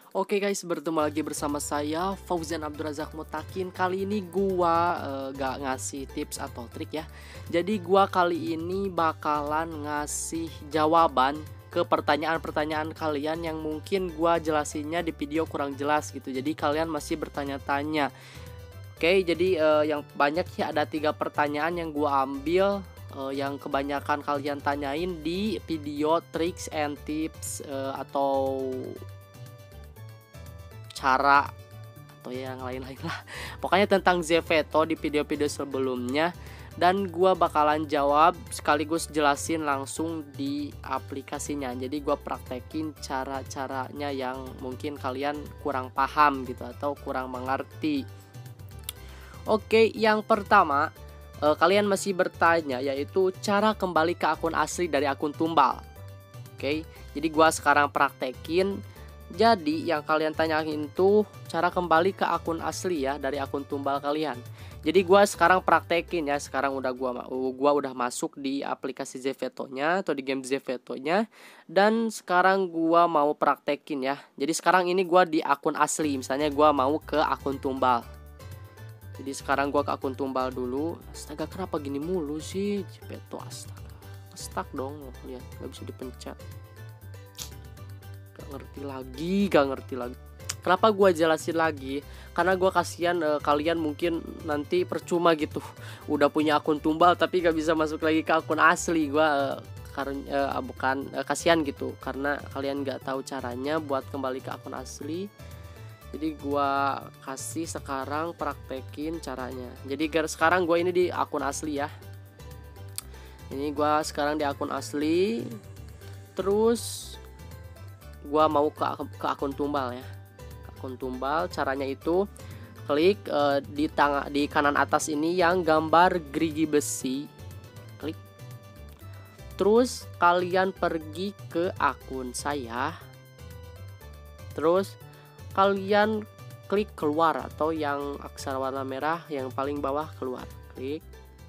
Oke guys, bertemu lagi bersama saya Fauzan Abdurazak Mutakin. Kali ini gua gak ngasih tips atau trik ya. Jadi gua kali ini bakalan ngasih jawaban ke pertanyaan-pertanyaan kalian yang mungkin gua jelasinnya di video kurang jelas gitu. Jadi kalian masih bertanya-tanya. Oke, jadi yang banyak sih ada 3 pertanyaan yang gua ambil, yang kebanyakan kalian tanyain di video tricks and tips atau cara atau yang lain-lain lah. Pokoknya tentang Zeveto di video-video sebelumnya, dan gua bakalan jawab sekaligus jelasin langsung di aplikasinya. Jadi gua praktekin cara-caranya yang mungkin kalian kurang paham gitu atau kurang mengerti. Oke, yang pertama kalian masih bertanya, yaitu cara kembali ke akun asli dari akun tumbal. Oke, jadi gua sekarang praktekin. Jadi yang kalian tanyain tuh cara kembali ke akun asli ya dari akun tumbal kalian. Jadi gua sekarang praktekin ya. Sekarang udah gua udah masuk di aplikasi Zeveto-nya atau di game Zeveto-nya, dan sekarang gua mau praktekin ya. Jadi sekarang ini gua di akun asli. Misalnya gua mau ke akun tumbal. Jadi sekarang gua ke akun tumbal dulu. Astaga, kenapa gini mulu sih Zeveto? Astaga, stuck dong. Lihat, nggak bisa dipencet. Gak ngerti lagi. Kenapa gue jelasin lagi? Karena gue kasihan kalian mungkin nanti percuma gitu. Udah punya akun tumbal tapi gak bisa masuk lagi ke akun asli. Gue kasihan gitu, karena kalian gak tahu caranya buat kembali ke akun asli. Jadi gue kasih sekarang praktekin caranya. Jadi sekarang gue ini di akun asli ya. Ini gue sekarang di akun asli. Terus gua mau ke akun tumbal ya. Ke akun tumbal caranya itu klik di kanan atas ini yang gambar gerigi besi. Klik. Terus kalian pergi ke akun saya. Terus kalian klik keluar atau yang aksara warna merah yang paling bawah keluar. Klik.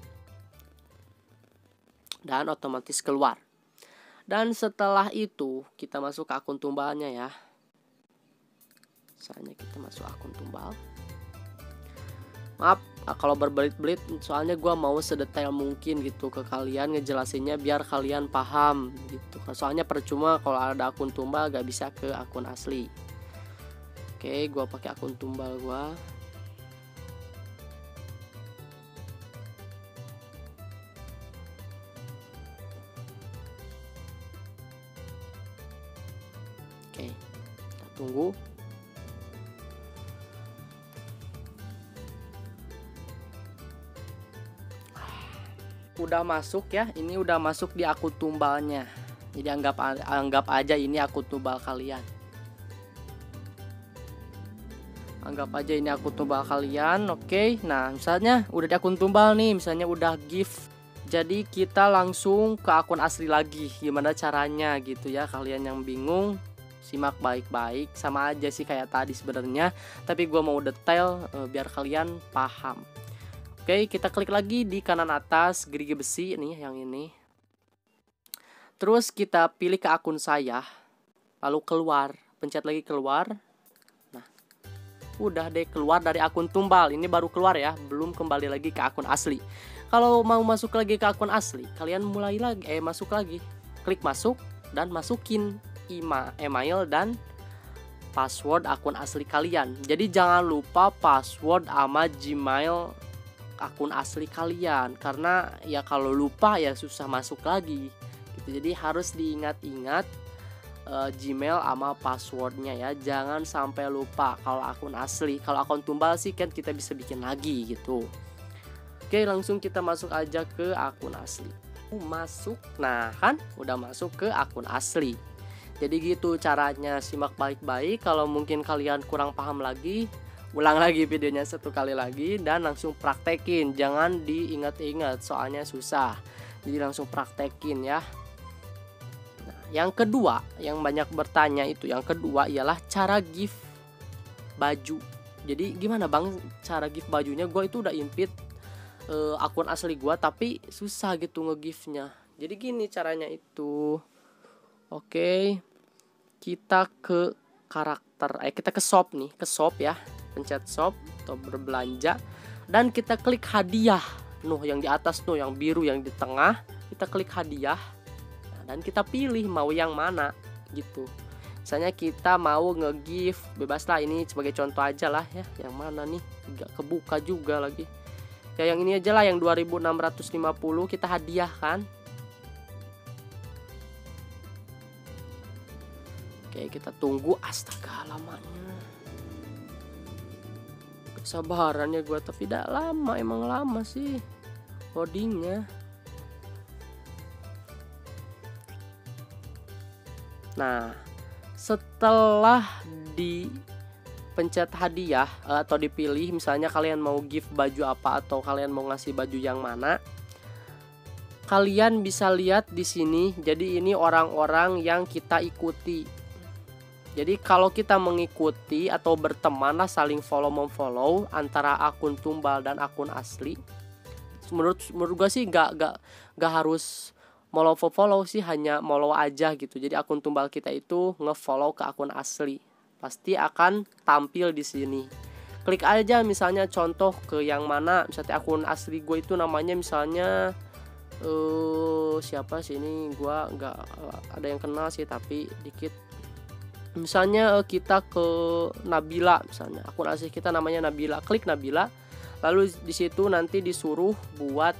Dan otomatis keluar. Dan setelah itu kita masuk ke akun tumbalnya ya. Misalnya kita masuk akun tumbal. Maaf kalau berbelit-belit, soalnya gue mau sedetail mungkin gitu ke kalian ngejelasinnya biar kalian paham gitu. Soalnya percuma kalau ada akun tumbal gak bisa ke akun asli. Oke, gue pakai akun tumbal gue. Oke, kita tunggu. Udah masuk ya, ini udah masuk di akun tumbalnya. Jadi anggap aja ini akun tumbal kalian. Anggap aja ini akun tumbal kalian. Oke, nah misalnya udah di akun tumbal nih, misalnya udah gift. Jadi kita langsung ke akun asli lagi. Gimana caranya gitu ya, kalian yang bingung simak baik-baik. Sama aja sih kayak tadi sebenarnya, tapi gue mau detail biar kalian paham. Oke, kita klik lagi di kanan atas gerigi besi nih yang ini. Terus kita pilih ke akun saya, lalu keluar, pencet lagi keluar. Nah, udah deh keluar dari akun tumbal. Ini baru keluar ya, belum kembali lagi ke akun asli. Kalau mau masuk lagi ke akun asli, kalian masuk lagi. Klik masuk dan masukin email dan password akun asli kalian. Jadi jangan lupa password sama Gmail akun asli kalian, karena ya kalau lupa ya susah masuk lagi gitu. Jadi harus diingat-ingat Gmail sama passwordnya ya, jangan sampai lupa kalau akun asli. Kalau akun tumbal sih kan kita bisa bikin lagi gitu. Oke, langsung kita masuk aja ke akun asli. Masuk, nah kan udah masuk ke akun asli. Jadi gitu caranya, simak baik-baik. Kalau mungkin kalian kurang paham lagi, ulang lagi videonya 1 kali lagi dan langsung praktekin. Jangan diingat-ingat soalnya susah. Jadi langsung praktekin ya. Nah, yang kedua, yang banyak bertanya itu, yang kedua ialah cara gift baju. Jadi gimana bang cara gift bajunya? Gue itu udah invite akun asli gue tapi susah gitu nge-giftnya. Jadi gini caranya itu. Oke, kita ke karakter, kita ke shop nih, ke shop ya, pencet shop atau berbelanja, dan kita klik hadiah. Yang di atas yang biru yang di tengah, kita klik hadiah. Nah, dan kita pilih mau yang mana gitu. Misalnya kita mau nge-gift, bebas lah, ini sebagai contoh aja lah ya. Yang mana nih? Gak kebuka juga lagi. Ya yang ini aja lah, yang 2650 kita hadiahkan. Oke, kita tunggu. Astaga, lamanya. Kesabarannya gue, tapi tidak lama, emang lama sih loadingnya. Nah, setelah dipencet hadiah atau dipilih, misalnya kalian mau gift baju apa atau kalian mau ngasih baju yang mana, kalian bisa lihat di sini. Jadi ini orang-orang yang kita ikuti. Jadi kalau kita mengikuti atau berteman lah, saling follow antara akun tumbal dan akun asli. Menurut gue sih gak harus follow sih, hanya follow aja gitu. Jadi akun tumbal kita itu nge-follow ke akun asli, pasti akan tampil di sini. Klik aja misalnya contoh ke yang mana. Misalnya akun asli gue itu namanya misalnya siapa sih ini, gue nggak ada yang kenal sih tapi dikit. Misalnya kita ke Nabila, misalnya akun asli kita namanya Nabila. Klik Nabila, lalu di situ nanti disuruh buat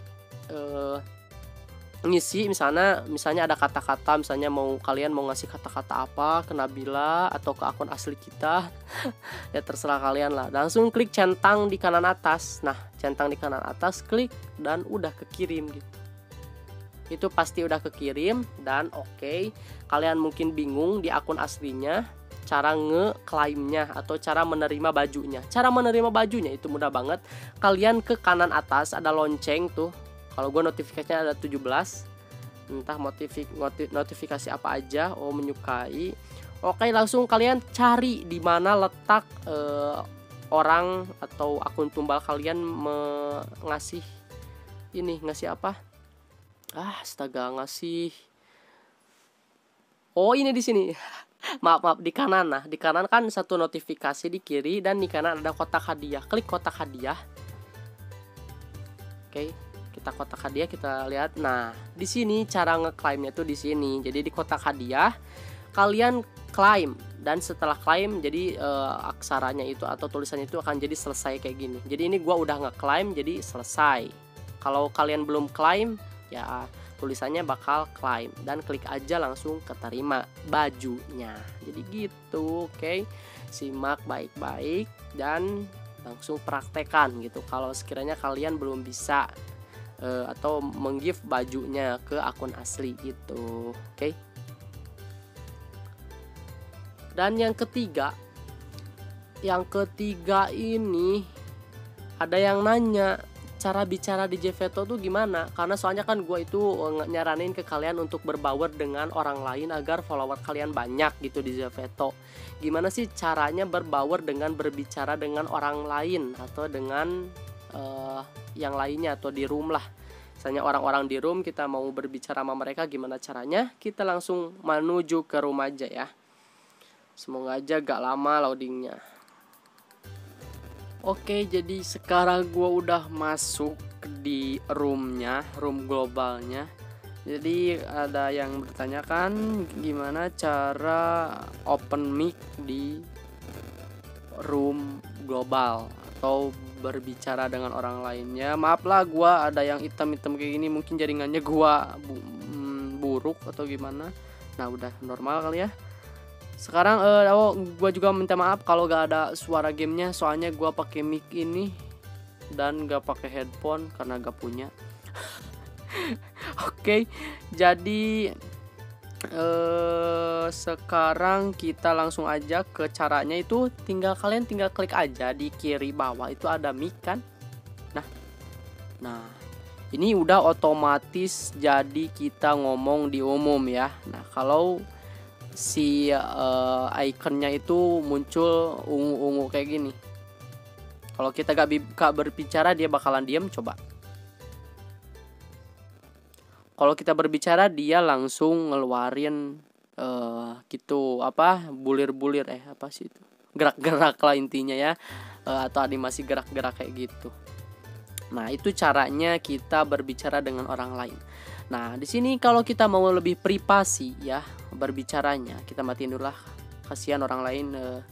ngisi, misalnya ada kata-kata, misalnya kalian mau ngasih kata-kata apa ke Nabila atau ke akun asli kita. Ya terserah kalian lah. Langsung klik centang di kanan atas. Nah, centang di kanan atas, klik dan udah kekirim gitu. Itu pasti udah kekirim. Dan oke, kalian mungkin bingung di akun aslinya cara nge-claimnya atau cara menerima bajunya. Cara menerima bajunya itu mudah banget. Kalian ke kanan atas ada lonceng tuh. Kalau gue notifikasinya ada 17. Entah notifikasi apa aja. Oh, menyukai. Oke, langsung kalian cari di mana letak orang atau akun tumbal kalian ngasih apa? Astaga, ngasih. Oh, ini di sini. maaf di kanan. Nah, di kanan kan satu notifikasi di kiri dan di kanan ada kotak hadiah. Klik kotak hadiah. Oke, kita kotak hadiah, kita lihat. Nah, di sini cara ngeklaimnya tuh di sini. Jadi di kotak hadiah kalian klaim, dan setelah klaim jadi aksaranya itu atau tulisannya itu akan jadi selesai kayak gini. Jadi ini gua udah ngeklaim jadi selesai. Kalau kalian belum klaim, ya tulisannya bakal klaim, dan klik aja langsung keterima bajunya. Jadi gitu. Oke, simak baik-baik dan langsung praktekan gitu kalau sekiranya kalian belum bisa atau menggift bajunya ke akun asli gitu. Oke. Dan yang ketiga ini ada yang nanya cara bicara di JVeto tuh gimana? Karena soalnya kan gue itu nyaranin ke kalian untuk berbaur dengan orang lain agar follower kalian banyak gitu di JVeto. Gimana sih caranya berbaur dengan berbicara dengan orang lain atau dengan yang lainnya atau di room lah. Misalnya orang-orang di room kita mau berbicara sama mereka, gimana caranya? Kita langsung menuju ke room aja ya. Semoga aja gak lama loadingnya. Oke, jadi sekarang gue udah masuk di room globalnya. Jadi ada yang bertanyakan gimana cara open mic di room global atau berbicara dengan orang lainnya. Maaf lah, gue ada yang hitam-hitam kayak gini, mungkin jaringannya gue buruk atau gimana. Nah, udah normal kali ya. Sekarang gue juga minta maaf kalau gak ada suara gamenya, soalnya gue pakai mic ini dan gak pakai headphone karena gak punya. Oke, jadi sekarang kita langsung aja ke caranya. Itu kalian tinggal klik aja di kiri bawah itu ada mic kan. Nah ini udah otomatis jadi kita ngomong di umum ya. Nah kalau si ikonnya itu muncul ungu-ungu kayak gini. Kalau kita gak berbicara dia bakalan diam. Coba. Kalau kita berbicara dia langsung ngeluarin gitu apa bulir-bulir apa sih itu, gerak-gerak lah intinya ya, atau animasi gerak-gerak kayak gitu. Nah, itu caranya kita berbicara dengan orang lain. Nah, di sini kalau kita mau lebih privasi ya berbicaranya, kita matiin dulu lah, kasihan orang lain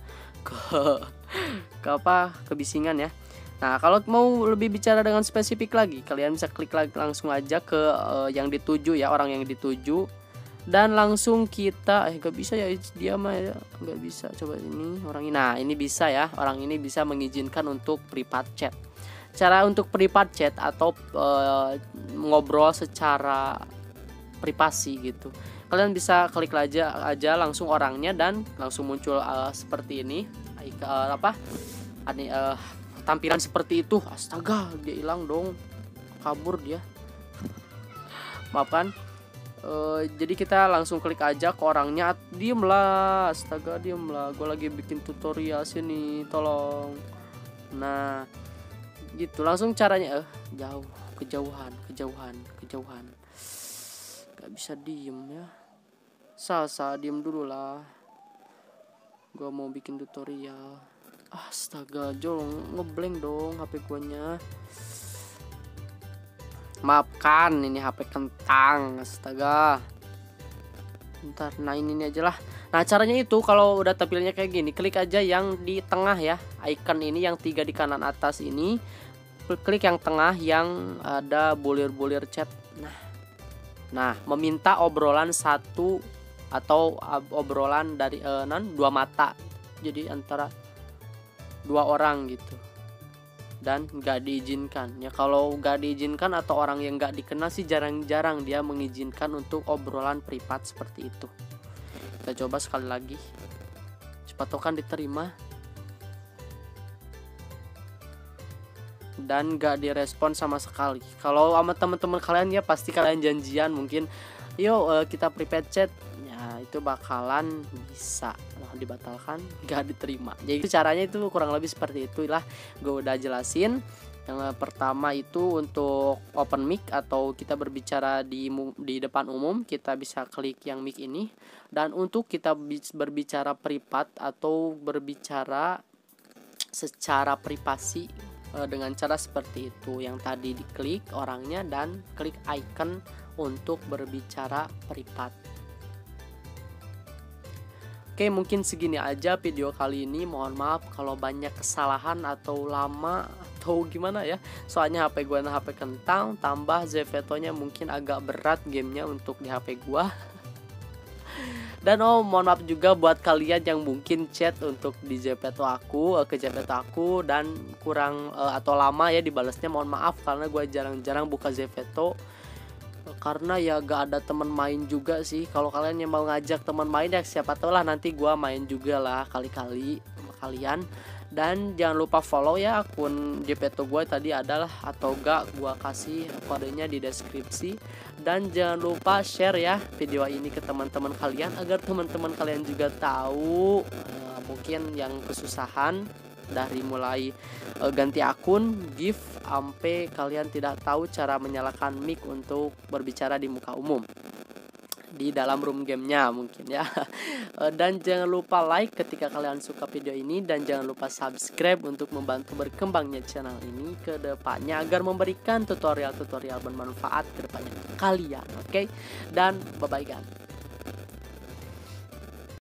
ke kebisingan ya. Nah, kalau mau lebih bicara dengan spesifik lagi, kalian bisa klik lagi langsung aja ke yang dituju ya, orang yang dituju, dan langsung kita gak bisa ya dia mah ya, nggak bisa. Coba ini orang ini, nah ini bisa ya, orang ini bisa mengizinkan untuk private chat. Cara untuk private chat atau ngobrol secara privasi gitu, kalian bisa klik aja langsung orangnya dan langsung muncul seperti ini, tampilan seperti itu. Astaga, dia hilang dong, kabur dia. Maafkan. Jadi kita langsung klik aja ke orangnya. Diem lah, astaga, diem lah, gue lagi bikin tutorial sini, tolong. Nah gitu, langsung caranya jauh, kejauhan, gak bisa diem ya. Salsa, diem dulu lah, gue mau bikin tutorial. Astaga, jolong ngeblank dong HP guanya. Maafkan, ini HP kentang, astaga. Bentar, nah ini aja lah. Nah, caranya itu kalau udah tampilannya kayak gini, klik aja yang di tengah ya, icon ini yang 3 di kanan atas ini. Klik yang tengah yang ada bulir-bulir chat. Nah, meminta obrolan satu atau obrolan dari 2 mata. Jadi antara 2 orang gitu. Dan gak diizinkan ya, kalau gak diizinkan atau orang yang gak dikenal sih jarang-jarang dia mengizinkan untuk obrolan privat seperti itu. Kita coba sekali lagi, cepat tokan diterima dan gak direspon sama sekali. Kalau sama teman-teman kalian ya pasti kalian janjian mungkin yuk kita private chat ya, itu bakalan bisa dibatalkan, gak diterima. Jadi caranya itu kurang lebih seperti itulah, gue udah jelasin. Yang pertama itu untuk open mic atau kita berbicara di depan umum, kita bisa klik yang mic ini. Dan untuk kita berbicara privat atau berbicara secara privasi dengan cara seperti itu, yang tadi diklik orangnya dan klik icon untuk berbicara privat. Oke, mungkin segini aja video kali ini. Mohon maaf kalau banyak kesalahan atau lama atau gimana ya. Soalnya HP gue HP kentang, tambah Zeveto-nya mungkin agak berat gamenya untuk di HP gue. Dan mohon maaf juga buat kalian yang mungkin chat untuk di Zeveto aku, ke Zeveto aku dan kurang atau lama ya dibalasnya. Mohon maaf karena gue jarang-jarang buka Zeveto. Karena ya gak ada teman main juga sih. Kalau kalian yang mau ngajak teman main ya siapa tahu lah nanti gua main juga lah kali-kali sama kalian. Dan jangan lupa follow ya akun Zeveto gue tadi adalah, atau gak gua kasih kodenya di deskripsi. Dan jangan lupa share ya video ini ke teman-teman kalian agar teman-teman kalian juga tahu mungkin yang kesusahan dari mulai ganti akun, gift, sampai kalian tidak tahu cara menyalakan mic untuk berbicara di muka umum di dalam room gamenya mungkin ya. Dan jangan lupa like ketika kalian suka video ini, dan jangan lupa subscribe untuk membantu berkembangnya channel ini ke depannya agar memberikan tutorial-tutorial bermanfaat ke depannya kalian. Oke? Dan bye-bye kan.